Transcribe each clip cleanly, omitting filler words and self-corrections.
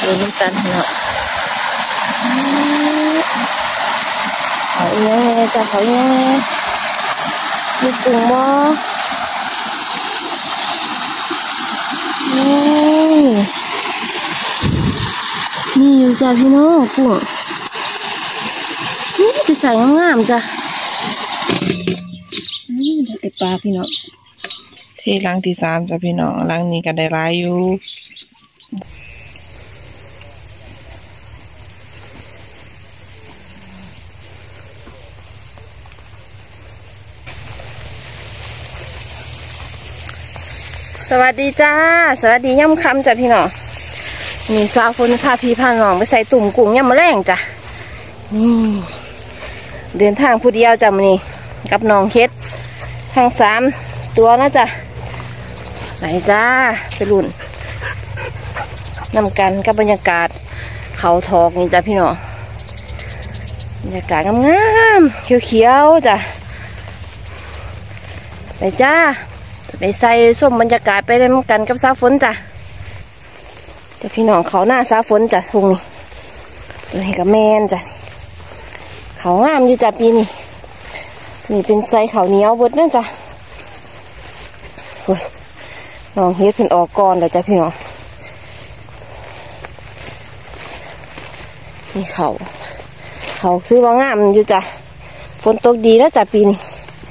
ดูน้ำตาลเนาะเขาเนี้ยจะเขาเนี้ยมีกุ้งบ่นี่อยู่จ้ะพี่น้องกุ้งนี่ไปใส่งามๆจ้ะได้แต่ปลาพี่น้องที่รังที่3จ้ะพี่น้องรังนี้ก็ได้หลายอยู่สวัสดีจ้าสวัสดีย่ำคำจ้ะพี่น้องมีสาวคนพาพี่พาน้องไปใส่ตุ่มกุ้งย่ำมะแรงจ้ะนี่เดินทางผู้เดียวจ้ะมื้อนี้กับน้องเฮ็ดทั้ง3ตัวนะจ้ะไหนจ้าไปลุ่นนำกันกับบรรยากาศเขาทอกนี่จ้ะพี่น้องบรรยากาศงามๆเขียวๆจ้ะไปจ้าไปใส่ส้มบรรยากาศไปเล่นกันกับสาวฝนจ้ะแต่พี่น้องเขาหน้าสาวฝนจ้ะทุ่งนี้ตัวนี้กับแมนจ้ะเขางามอยู่จ้ะปีนี้นี่เป็นไซเขาเหนียวเบิดนั่นจ้ะน้องเฮ็ดเพิ่นออกก่อนเลยจ้ะพี่น้องนี่เขาซื้อว่างามอยู่จ้ะฝนตกดีแล้วจ้ะปีนี้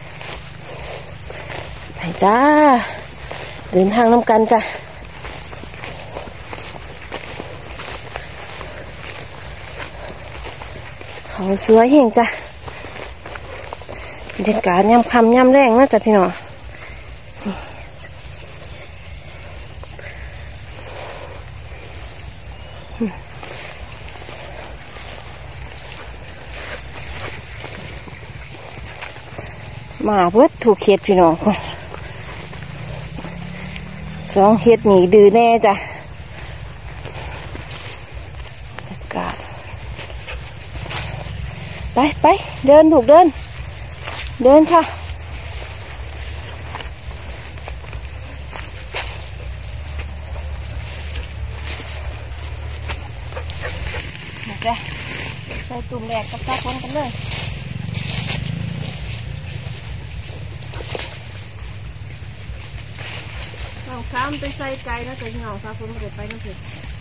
ไปจ้าเดินทางน้ำกันจ้ะเขาสวยเฮงจ้ะบรรยากาศย่ำค่ำย่ำแรงนะจ้ะพี่น้องมาเพื่อถูกเฮ็ดพี่น้อง2เฮ็ดหนีดื้อแน่จ้ะอากาศไปเดินถูกเดินค่ะใส่ตุ่มแหลกกับตาคนกันเลยน้องซ้ำไปใส่ไก่นะแต่ที่น้องซ้ำคนไม่ได้ไปนั่นสิ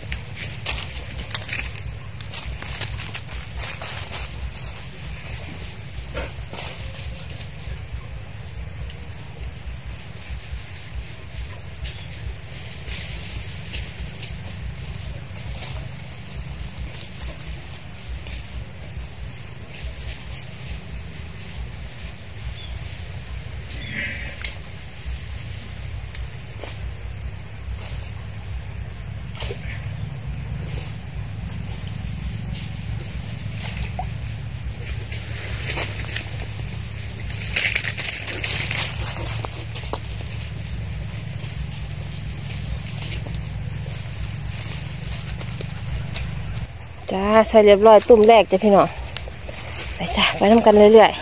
จ้าใส่เรียบร้อยตุ่มแรกจ้ะพี่น้องไปจ้าไปน้ำกันเรื่อย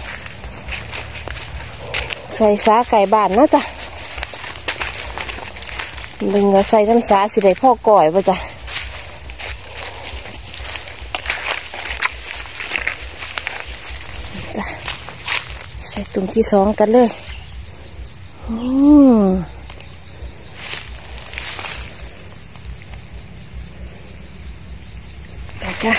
ๆใส่สาไก่บ้านนะจ้ะดึงใส่น้ำสาสิได้พ่อก่อยป่ะจ้ะจ้ะใส่ตุ่มที่2กันเลยจ้ะ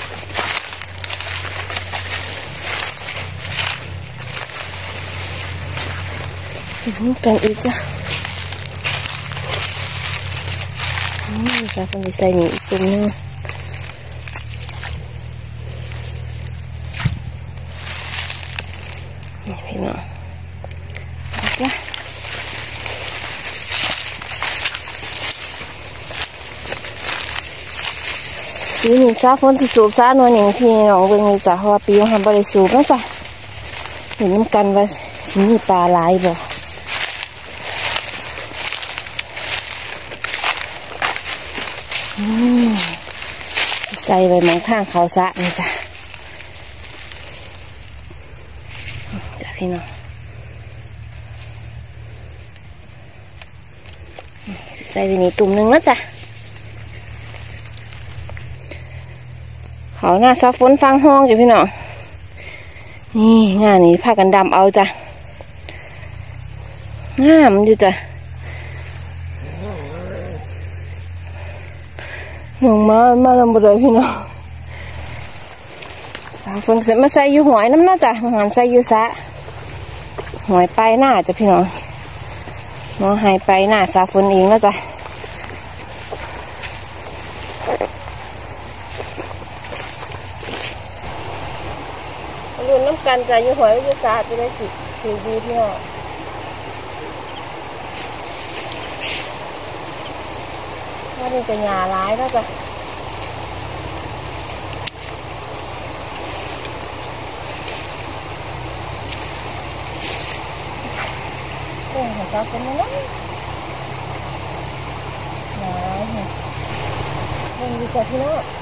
กันอีกจ้ะจะต้องไปใส่นี่อีกตรงนึงนี่พี่น้องจ้ะปีนี้ซาฝนที่สูบซาหน่อยหนึ่งพี่น้องเบิ่งเลยจ้ะเพราะว่าปีของทำบริสูบนะจ้ะเห็นน้ำกันว่าสิมีปลาหลายบ่ใส่ไว้หมองข้างเขาซะนี่จ้ะพี่น้องใส่ไว้นี่ตุ่มนึงนะจ้ะเขาหน้าซาฝนฟังห้องจ้ะพี่น้องนี่งานนี้พากันดำเอาจ้ะงามอยู่จ้ะลงมาลำบากเลยพี่น้องฝนเสร็จมาใส่อยู่หอยน้ำน่าจ้ะหันใส่อยู่ซะหอยไปหน้าจ้ะพี่น้องน้องหายไปหน้าซาฝนเองนะจ้ะรุ่นน้ำกันจ้ะอยู่หอยอยู่ซะจะได้สิถือดีพี่น้องว่านี่จะหยาร้ายแล้วจ้ะเรื่องของเราเป็นยังไงหยาร้ายเนี่ยเรื่องดีจ้ะพี่น้อง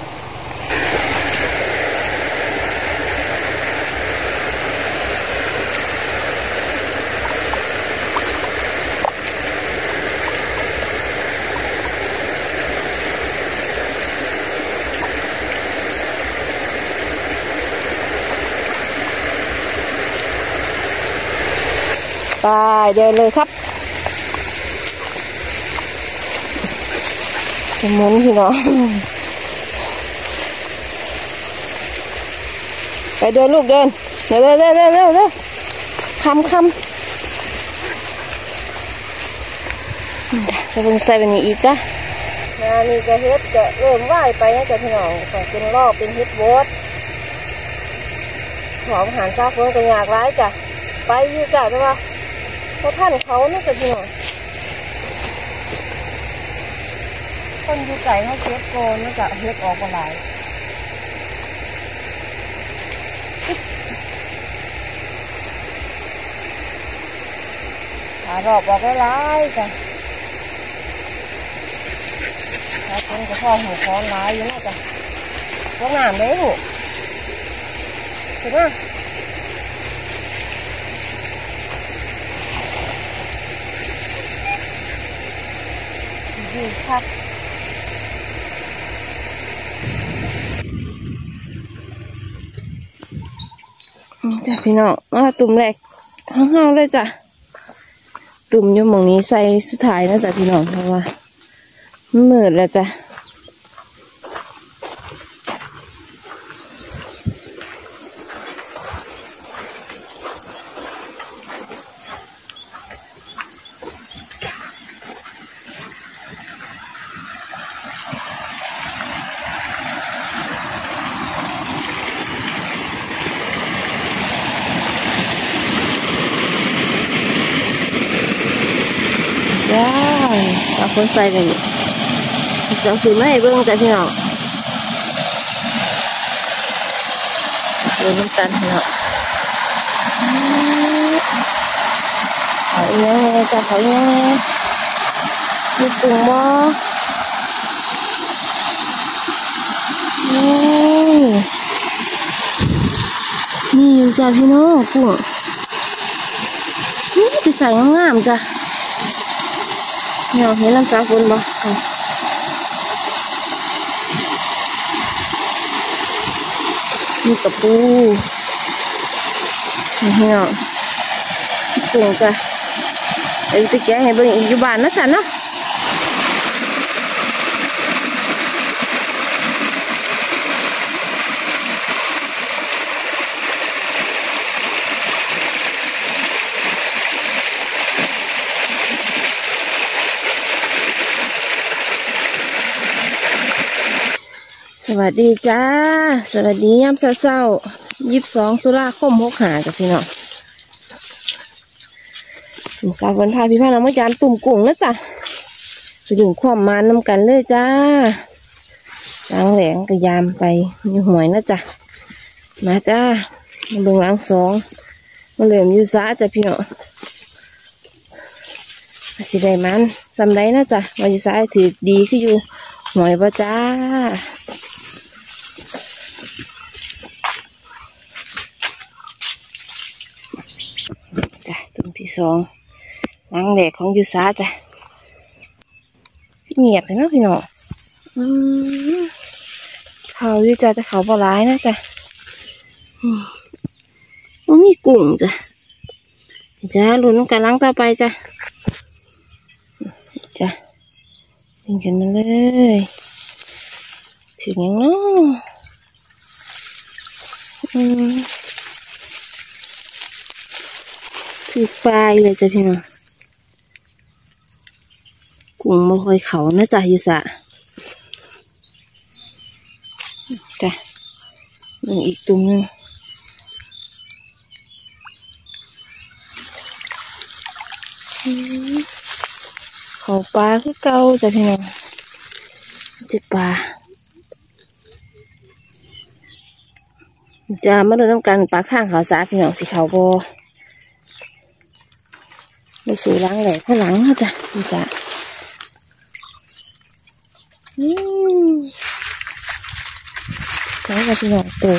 ไปเดินเลยครับสมุนพี่น้องไปเดินลูกเดินเร็วคำจะเป็นใส่เป็นนี้อีกจ้ะงานนี้จะเฮ็ดจะเริ่มว่ายไปนะจ๊ะพี่น้องแต่เป็นรอบเป็นเฮ็ดโบสของอาหารซาฝนก็อยากร้ายจ้ะไปอยู่จ้ะใช่ปะเพราะท่านเขาน่าจะพี่น้องคนอยู่ไก่เขาเช็ดโกนน่าจะเฮ็ดออกมาหลายรอบออกหลายจ้ะถ้าคนก็พ่อหูค้อนร้ายอยู่น่าจะก็งามเลยหูเห็นไหมดีครับจ้ะพี่น้องมาตุ่มแรกห้าวๆเลยจ้ะตุ่มอยู่หมองนี้ใส่สุดท้ายนะจ้ะพี่น้องเพราะว่ามันมืดแล้วจ้ะว้าวเอาคนใส่เลยจะคือไม่เบิ่งจ้ะพี่น้องเบิ่งน้ำตาลพี่น้องเขาอีกยังไงจ้ะเขาอีกยังไงมีกุ้งบ่นี่อยู่จ้ะพี่น้องกุ้งนี่ไปใส่งามๆจ้ะเนี่ยเห็นน้ำซาฝนบ่มีกระปูนี่เนาะกุ้งจ้ะเดี๋ยวไปแกะให้เบิ่งอีกอยู่บ้านนะจ๊ะเนาะสวัสดีจ้าสวัสดียามเช้า22 ตุลาคม65จ้ะพี่น้องสาววันพาพี่พาน้องมายามตุ่มกุ้งนะจ้ะไปดึงความมันน้ำกันเลยจ้าล้างแหลงก็ยามไปมีหวยนะจ้ะมาจ้ามาเบิ่งล้างสองมาเหลื่อมอยู่ซะจ้ะพี่น้องสิได้มันสำไรนะจ้ะมาอยู่ซะถือดีขึ้นอยู่หวยป่ะจ้าตุ่มที่สองล้างแหลกของยูซาจ้ะเงียบเลยเนาะพี่น้องเขาอยู่จ้ะแต่เขาบ่ร้ายนะจ้ะมันมีกุ้งจ้ะจ้ะลุ้นน้ำกันล้างต่อไปจ้ะจ้ะยิงกันมาเลยถึงยังเนาะถือปลายเลยจ้ะพี่น้องกุ้งมาคอยเขานะจ้ะอยู่สะจ้ะนี่อีกตัวนึงเขาปลาคือเก่าจ้ะพี่น้องเจ็บปลาจะมาดูน้ำกันปลาข้างเขาสาพี่น้องสีขาวโบไปสีล้างแหลกข้างหลังเขาจ้ะพี่จ้ะแล้วก็พี่น้องตัว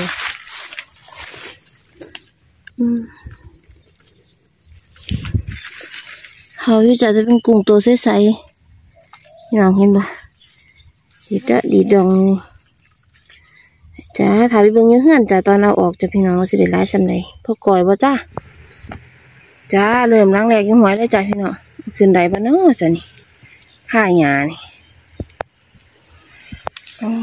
เขาอยู่จ้ะจะเป็นกุ้งตัวใสๆพี่น้องเห็นปะดีดะดีดองนี่จ้าถ่ายไปเบิ่งอยู่เฮือนจ้าตอนเอาออกจ้ะพี่น้องสิได้หลายสำไรพอก่อยบ่จ้าจ้าเริ่มล้างแรกยังหวยเลยจ้าพี่น้องขึ้นได้บ่เนาะจ้ะนี่ผ้าหยานี่โอ้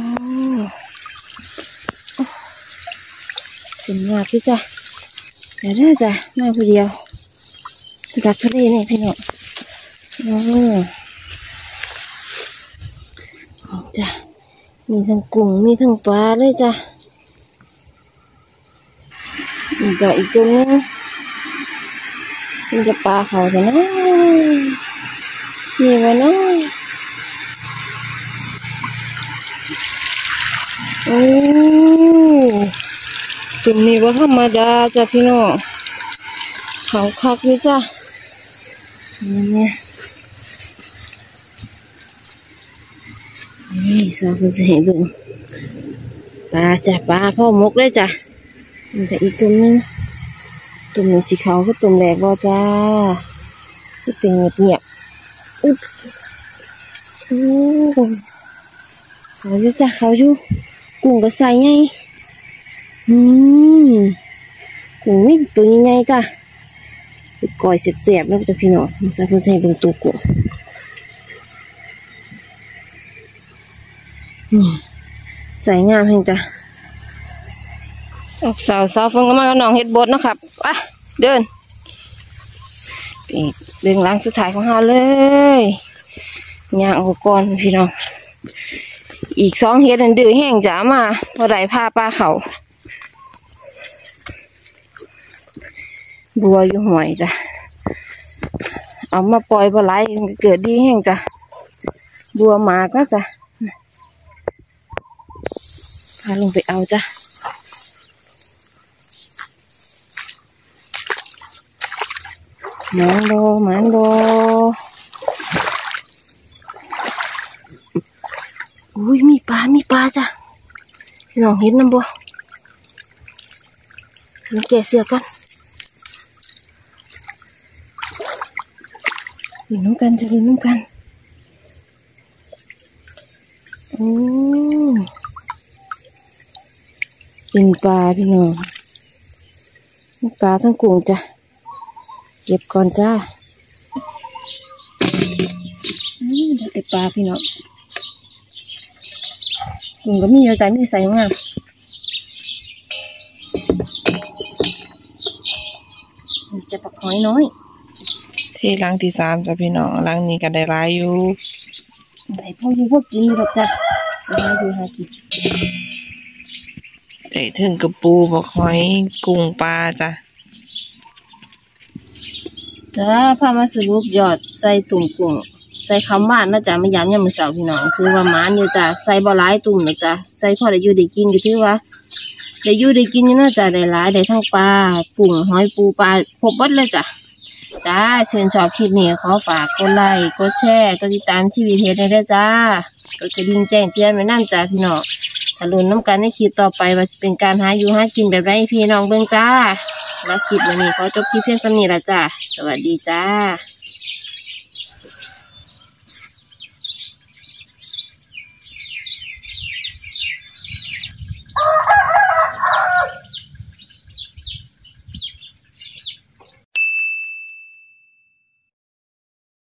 ขึ้นยากพี่จ้าเดี๋ยวเด้อจ้ามาผู้เดียวดักทะเลนี่พี่น้องจ้ามีทั้งกุ้งมีทั้งปลาเลยจ้ะมีจ้ะอีกตัวนึงมันจะปลาเขาจ้ะนะมีไว้นะโอ้ตัวนี้ว่าธรรมดาจ้ะพี่น้องเขาคักเลยจ้ะนี่สาวคนจะเห็นเบิ่งปลาจ้ะปลาพ่อมกเลยจ้ะมันจะอีกตัวนึงตัวนี้สีขาวก็ตัวแรกบ่จ้าที่เป็นเงียบอุ๊บเขาอยู่จ้ะเขาอยู่กุ้งก็ใส่ไงกุ้งนี่ตัวใหญ่ๆจ้ะไปก่อยเสียบๆแล้วจ้ะพี่น้องสาวคนจะเห็นเบิ่งตัวกุ้งนี่ใส่งามเพียงจ้ะสาวฟังก็มากับน้องเฮ็ดบดนะครับอ่ะเดินเดินล้างสุดท้ายของเราเลยย่างอุปกรณ์พี่น้องอีก2เฮ็ดดื้อแห้งจ้ามาพอได้พาปลาเขาบัวอยู่ห่วยจ้ะเอามาปล่อยปลาไหลเกิดดีแห้งจ้ะบัวหมากก็จ้ะพาลงไปเอาจ้ะหมานโบอุ้ยมีปลาจ้ะลองเห็นน้ำบัวมันแก่เสือกันลุ้นน้ำกันจะลุ้นน้ำกันเป็นปลาพี่น้องปลาทั้งกุ้งจ้ะเก็บก่อนจ้าได้แต่ปลาพี่น้องกุ้งก็มีเยอะใจมีใส่งามจะปักหอยน้อยที่ล้างที่3จ้ะพี่น้องล้างนี้ก็ได้หลายอยู่ได้พออยู่พวกกินอยู่หรอกจ้ะจะหาอยู่หากินได้ถึงกระปูบักหอยกุ้งปลาจ้ะพามาสรุปยอดใส่ตุ่มกุ้งใส่คำว่านนะจ๊ะไม่ย้ำยังมือเสาพี่น้องคือว่ามันอยู่จ้ะใส่บ่หลายตุ่มนะจ๊ะใส่พอได้อยู่ได้กินอยู่ที่ว่าได้อยู่ได้กินอยู่นะจ๊ะได้หลายได้ทั้งปลากุ้งหอยปูปลาครบหมดเลยจ้ะเชิญชอบคลิปนี้ขอฝากกดไลค์กดแชร์กดติดตามชีวิตเฮ็ดได้ด้วยจ้ากดกระดิ่งแจ้งเตือนไว้นั่นจ้ะพี่น้องถ้าลุ้นน้ำกันในคลิปต่อไปว่าจะเป็นการหาอยู่หากินแบบไรพี่น้องเบิ่งจ้าแล้วคลิปวันนี้ขอจบคลิปเพียงเท่านี้ละจ้าสวัสดีจ้า